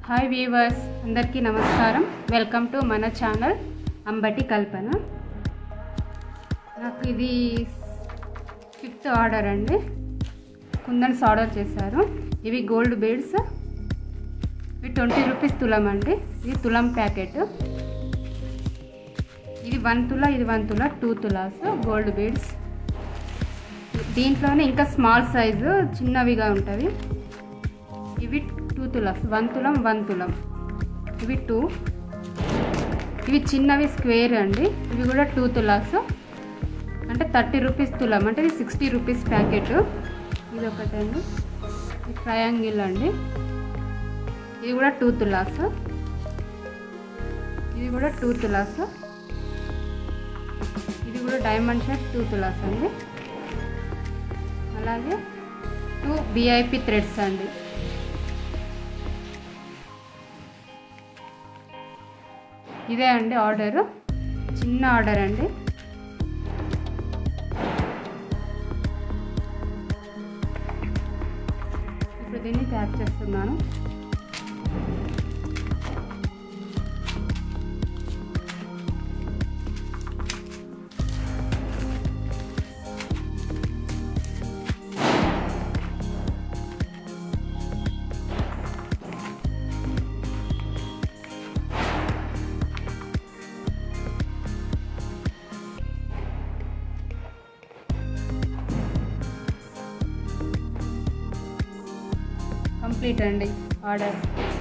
Hi viewers, అందరికీ నమస్కారం. Welcome to మన ఛానల్ అంబటి కల్పన. నాకు ఇది 5th ఆర్డర్ అండి. కుందన్స్ ఆర్డర్ చేశారు. ఇవి గోల్డ్ బీడ్స్. ఇవి 20 రూపీస్ తులం అండి. ఇది తులం ప్యాకెట్. ఇది 1 తులా, ఇది 1 తులా, 2 తులాస్ గోల్డ్ బీడ్స్. దీంట్లోనే ఇంకా స్మాల్ సైజు చిన్నవిగా ఉంటుంది. ఇవి 2 తులాస్, 1 తులం 1 తులం. ఇవి 2. ఇవి చిన్నవి స్క్వేర్ అండి. ఇవి కూడా 2 తులాస్, అంటే 30 రూపీస్ తులం, అంటే ఇది 60 రూపీస్ ప్యాకెట్. ఇది ఒకటండి. ఇది ట్రయాంగిల్ అండి. ఇది కూడా 2 తులాస్. ఇది కూడా 2 తులాస్. ఇది కూడా డైమండ్ షేప్ 2 తులాస్ అండి. అలాగే 2 VIP థ్రెడ్స్ అండి. ఇదే అండి ఆర్డరు, చిన్న ఆర్డర్ అండి. ఇప్పుడు దీన్ని ట్యాప్ చేస్తున్నాను. కంప్లీట్ అండి ఆర్డర్.